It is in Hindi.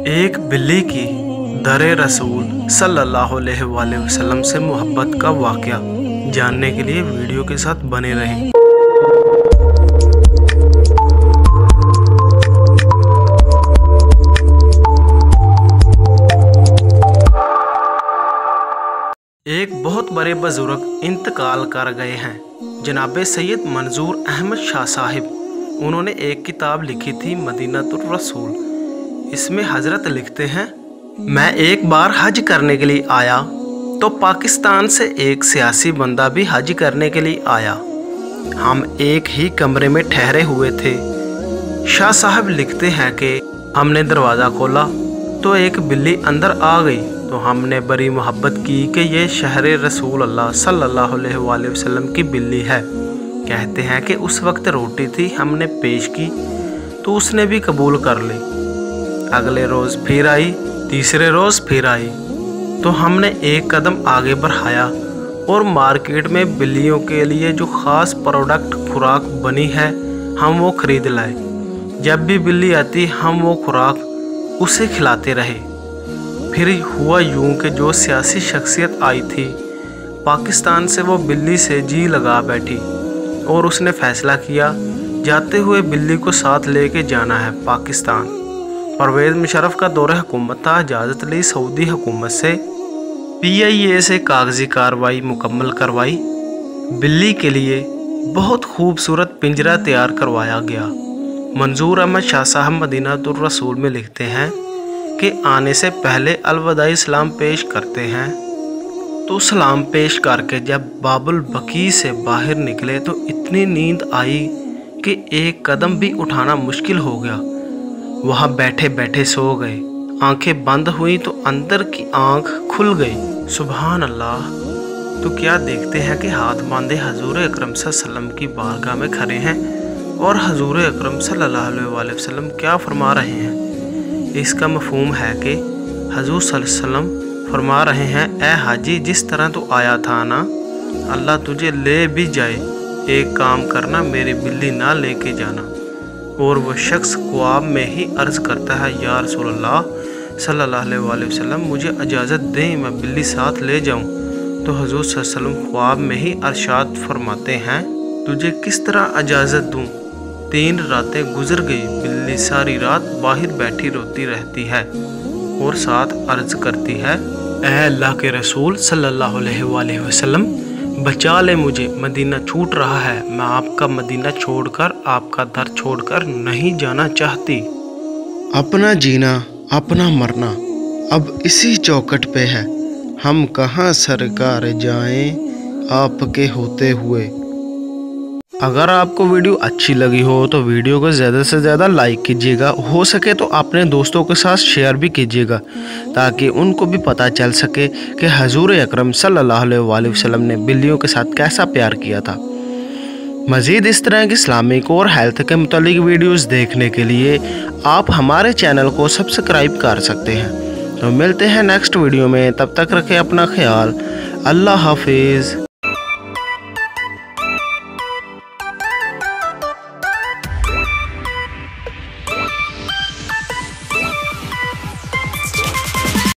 एक बिल्ली की दरे रसूल सल्लल्लाहु अलैहि वसल्लम से मोहब्बत का वाक़या जानने के लिए वीडियो के साथ बने रहें। एक बहुत बड़े बुजुर्ग इंतकाल कर गए हैं, जनाब सैयद मंजूर अहमद शाह साहिब। उन्होंने एक किताब लिखी थी मदीनतुर रसूल। इसमें हजरत लिखते हैं, मैं एक बार हज करने के लिए आया तो पाकिस्तान से एक सियासी बंदा भी हज करने के लिए आया। हम एक ही कमरे में ठहरे हुए थे। शाह साहब लिखते हैं कि हमने दरवाज़ा खोला तो एक बिल्ली अंदर आ गई, तो हमने बड़ी मोहब्बत की कि ये शहर रसूल अल्लाह सल्लल्लाहु अलैहि वसल्लम की बिल्ली है। कहते हैं कि उस वक्त रोटी थी, हमने पेश की तो उसने भी कबूल कर ली। अगले रोज़ फिर आई, तीसरे रोज़ फिर आई, तो हमने एक कदम आगे बढ़ाया और मार्केट में बिल्लियों के लिए जो ख़ास प्रोडक्ट खुराक बनी है हम वो ख़रीद लाए। जब भी बिल्ली आती हम वो खुराक उसे खिलाते रहे। फिर हुआ यूं कि जो सियासी शख्सियत आई थी पाकिस्तान से, वो बिल्ली से जी लगा बैठी और उसने फ़ैसला किया जाते हुए बिल्ली को साथ लेके जाना है पाकिस्तान। परवेज़ मुशर्रफ का दौरे हुकूमत था। इजाज़त ली सऊदी हुकूमत से, PIA से कागजी कार्रवाई मुकम्मल करवाई। बिल्ली के लिए बहुत खूबसूरत पिंजरा तैयार करवाया गया। मंजूर अहमद शाह साहब मदीनतुर रसूल में लिखते हैं कि आने से पहले अलविदाई सलाम पेश करते हैं, तो सलाम पेश करके जब बाबुल बकी से बाहर निकले तो इतनी नींद आई कि एक कदम भी उठाना मुश्किल हो गया। वहाँ बैठे बैठे सो गए। आंखें बंद हुई तो अंदर की आंख खुल गई। सुभान अल्लाह। तो क्या देखते हैं कि हाथ बांधे हजूर अकरम सल्लल्लाहु अलैहि वसल्लम की बारगाह में खड़े हैं और हजूर अकरम सल्लल्लाहु अलैहि वसल्लम क्या फरमा रहे हैं। इसका मफहूम है कि हजूर सल्लल्लाहु अलैहि वसल्लम फरमा रहे हैं, ए हाजी, जिस तरह तू आया था ना, अल्लाह तुझे ले भी जाए, एक काम करना, मेरी बिल्ली ना लेके जाना। और वह शख्स ख्वाब में ही अर्ज़ करता है, या रसूलल्लाह सल्लल्लाहु अलैहि वसल्लम, मुझे इजाज़त दें, मैं बिल्ली साथ ले जाऊं। तो हुज़ूर सल्लल्लाहु अलैहि वसल्लम ख्वाब में ही अरशाद फरमाते हैं, तुझे किस तरह इजाज़त दूं। 3 रातें गुजर गई। बिल्ली सारी रात बाहर बैठी रोती रहती है और साथ अर्ज़ करती है, ऐ अल्लाह के रसूल सल्लल्लाहु अलैहि वसल्लम, बचा ले मुझे, मदीना छूट रहा है, मैं आपका मदीना छोड़कर, आपका दर छोड़कर नहीं जाना चाहती। अपना जीना अपना मरना अब इसी चौखट पे है, हम कहाँ सरकार जाएं आपके होते हुए। अगर आपको वीडियो अच्छी लगी हो तो वीडियो को ज़्यादा से ज़्यादा लाइक कीजिएगा, हो सके तो अपने दोस्तों के साथ शेयर भी कीजिएगा ताकि उनको भी पता चल सके कि हजूर अकरम सल्लल्लाहु अलैहि वसल्लम ने बिल्लियों के साथ कैसा प्यार किया था। मज़ीद इस तरह की इस्लामिक और हेल्थ के मुतालिक वीडियोज़ देखने के लिए आप हमारे चैनल को सब्सक्राइब कर सकते हैं। तो मिलते हैं नेक्स्ट वीडियो में, तब तक रखें अपना ख्याल। अल्लाह हाफिज़।